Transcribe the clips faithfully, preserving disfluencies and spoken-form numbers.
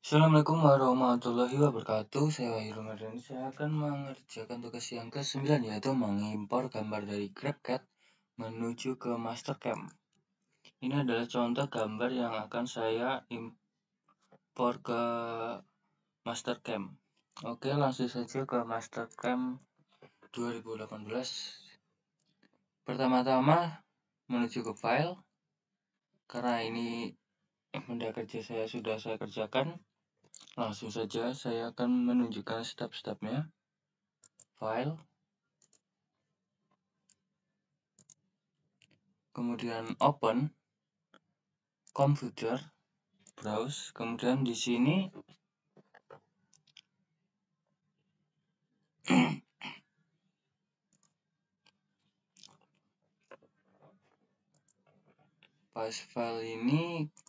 Assalamualaikum warahmatullahi wabarakatuh. Saya Wahyu Ramadhani. Saya akan mengerjakan tugas yang ke sembilan, yaitu mengimpor gambar dari GrabCAD menuju ke Mastercam. Ini adalah contoh gambar yang akan saya impor ke Mastercam. Oke, langsung saja ke Mastercam dua ribu delapan belas. Pertama-tama menuju ke file, karena ini benda kerja saya sudah saya kerjakan. Langsung saja saya akan menunjukkan step-stepnya. File, kemudian open, computer, browse, kemudian di sini pas file ini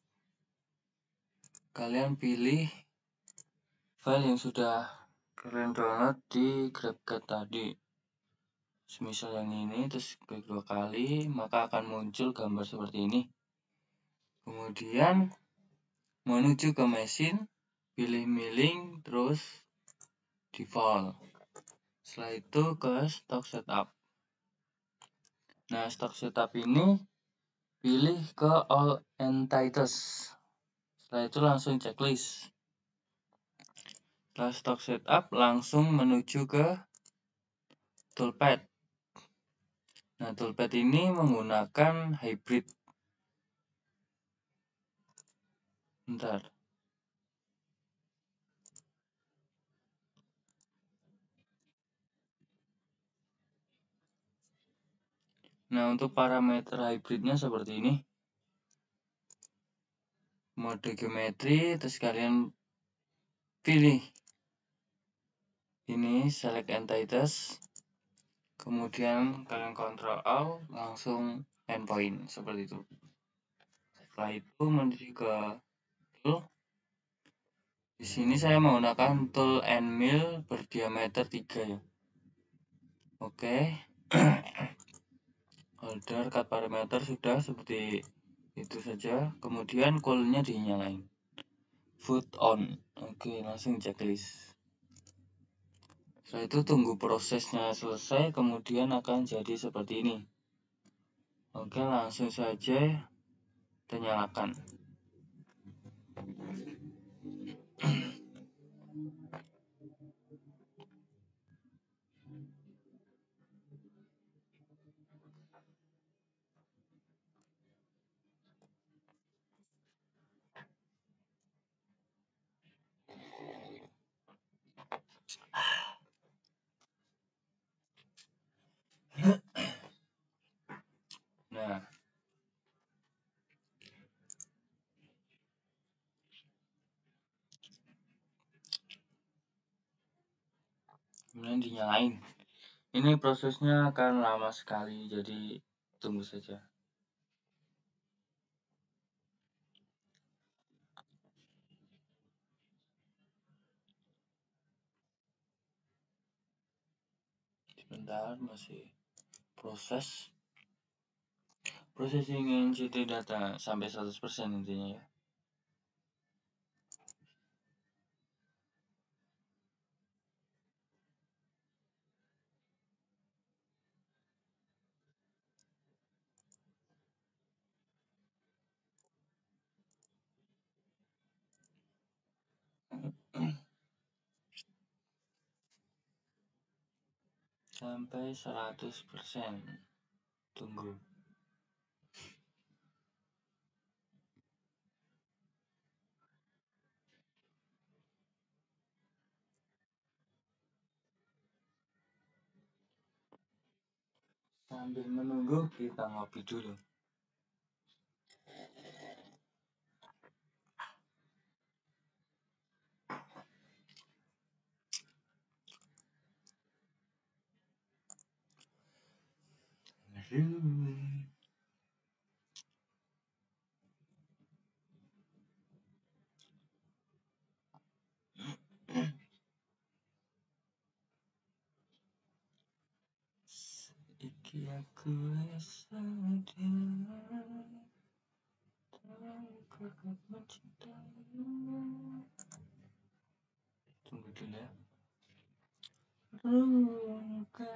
kalian pilih file yang sudah kalian download di GrabCAD tadi. Semisal yang ini, terus klik dua kali, maka akan muncul gambar seperti ini. Kemudian menuju ke mesin, pilih milling, terus default. Setelah itu ke stock setup. Nah, stock setup ini pilih ke all entities. Setelah itu langsung checklist. Setelah stock setup, langsung menuju ke toolpad. Nah, toolpad ini menggunakan hybrid. Bentar. Nah, untuk parameter hybridnya seperti ini. Mode geometri, terus kalian pilih ini, select entities. Kemudian kalian Ctrl Alt, langsung endpoint, seperti itu. Setelah itu menuju ke tool. Di sini saya menggunakan tool and mill berdiameter tiga ya. Oke. Holder cut parameter sudah seperti itu saja. Kemudian coolnya dinyalain. Foot on. Oke, langsung checklist. Setelah itu tunggu prosesnya selesai, kemudian akan jadi seperti ini. Oke, langsung saja kita nyalakan. Nah, kemudian dinyalain. Ini prosesnya akan lama sekali, jadi tunggu saja. Sebentar, masih proses. Processing entity data sampai seratus persen intinya ya. Sampai seratus persen. Tunggu. Sambil menunggu, kita ngopi dulu. Iki aku sadar, tak kuat mencintaimu. dulu ya. Ruka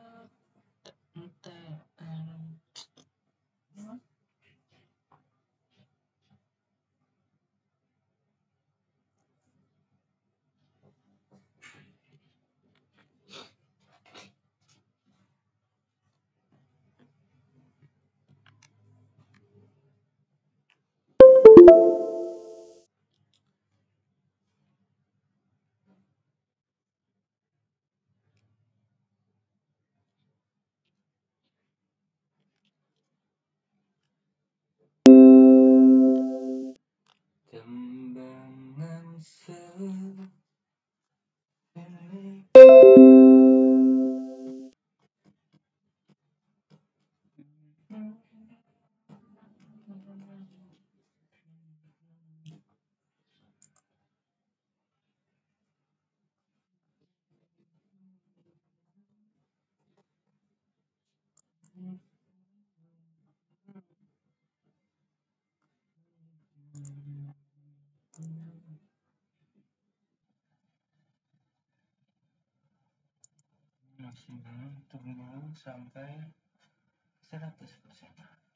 tembangan sepilik. Masih belum, tunggu sampai seratus persen.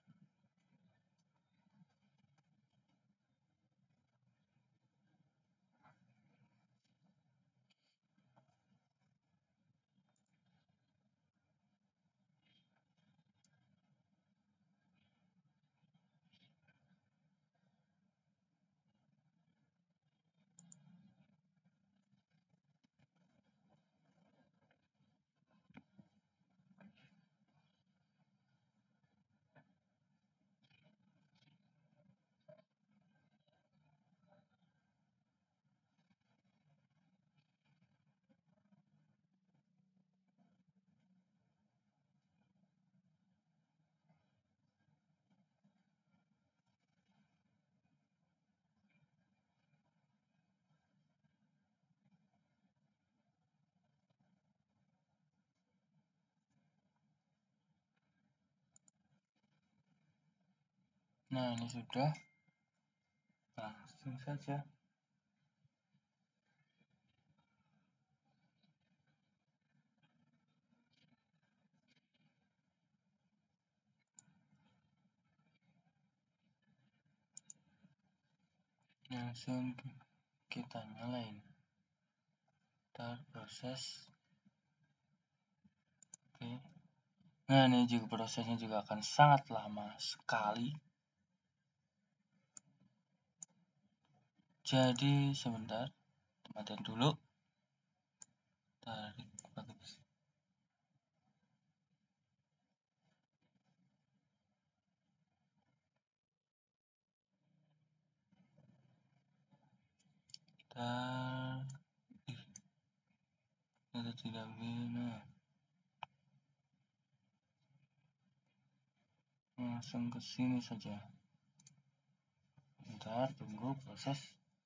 Nah, ini sudah, langsung saja. Langsung kita nyalain. Ntar proses. Oke. Nah, ini juga prosesnya juga akan sangat lama sekali. Jadi sebentar, matiin dulu. Tarik bagus. Dan ih, itu tidak bisa. Langsung ke sini saja. Bentar, tunggu proses.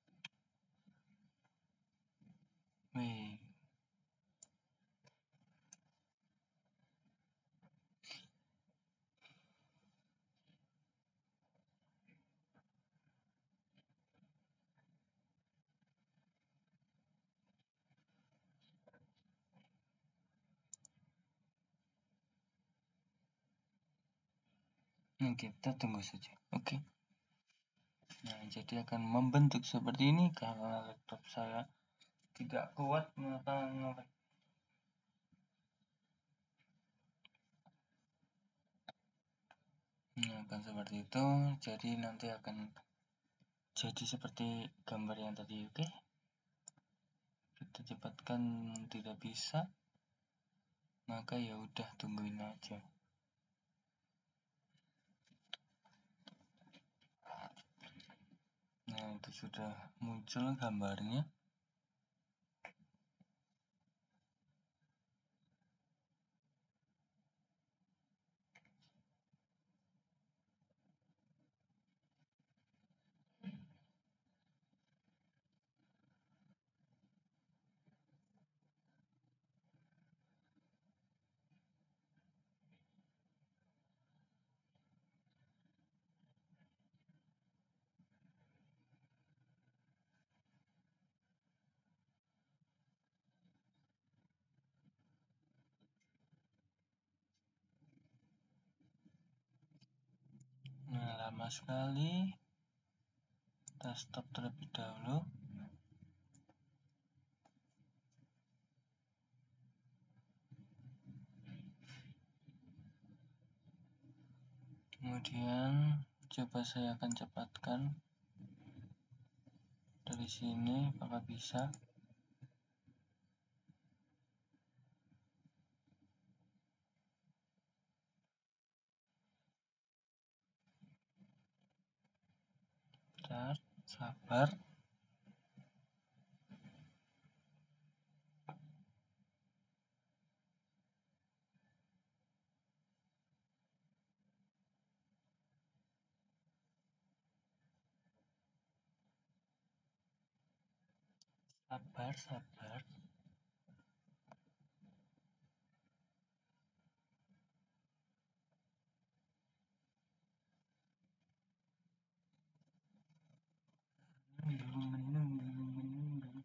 Wih. Nah, kita tunggu saja. Oke. Nah, jadi akan membentuk seperti ini karena laptop saya tidak kuat maka ngelek. Nah, akan seperti itu. Jadi nanti akan jadi seperti gambar yang tadi. Oke. Kita cepatkan, tidak bisa. Maka ya udah, tungguin aja. Nah, itu sudah muncul gambarnya. lama sekali. Kita stop terlebih dahulu. Kemudian coba saya akan cepatkan dari sini, apakah bisa? Bentar, sabar. Sabar, sabar. Menunggu, menunggu, menunggu.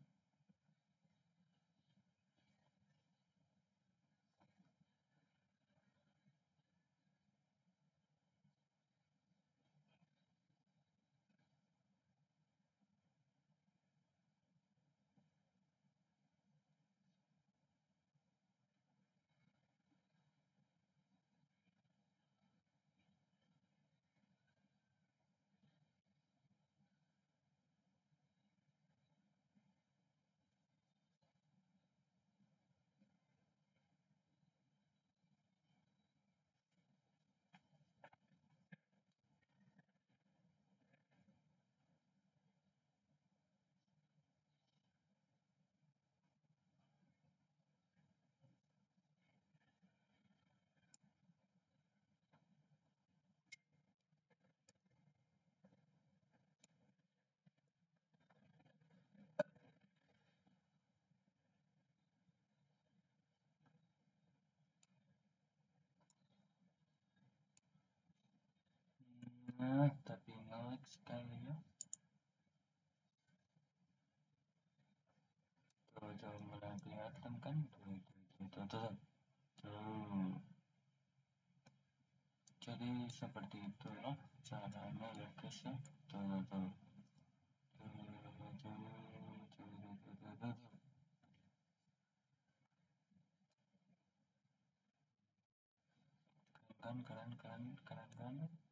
Nah, tapi ngelag sekali ya. Tuh, tuh, mulai kelihatan kan? Tuh, tuh, tuh, tuh, tuh. Tuh. Jadi seperti itulah caranya ya guys ya. Tuh, tuh, tuh. Tuh, tuh, tuh, tuh, tuh, tuh, tuh. Keren, keren, keren, keren, keren.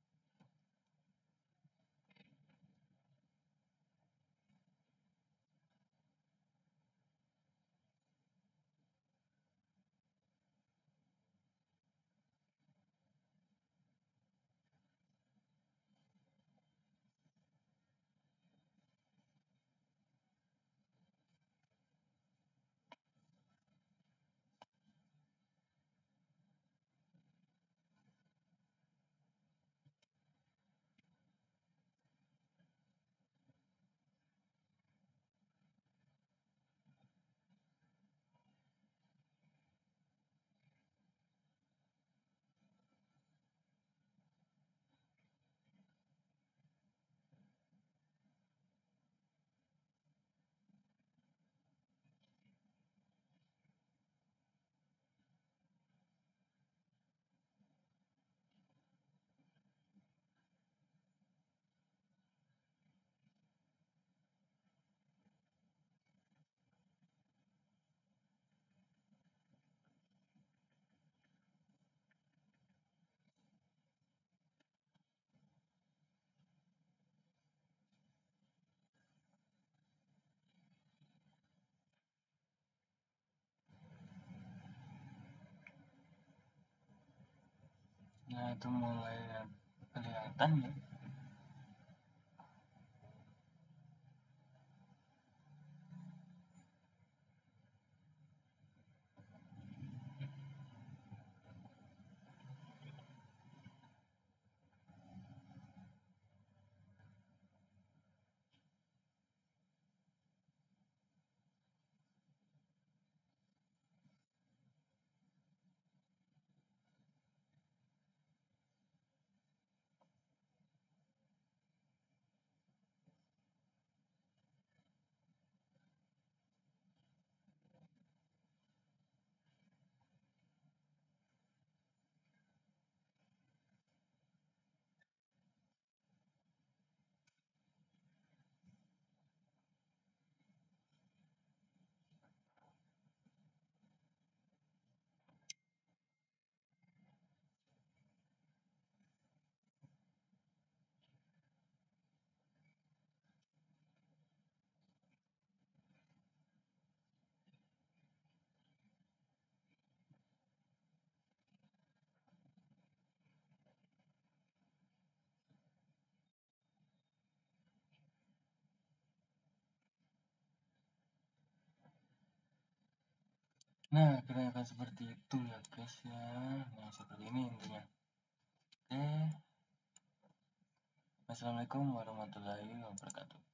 Nah, itu mulai kelihatan ya. Nah, kebanyakan seperti itu ya guys ya. Nah, seperti ini intinya. Oke. Assalamualaikum warahmatullahi wabarakatuh.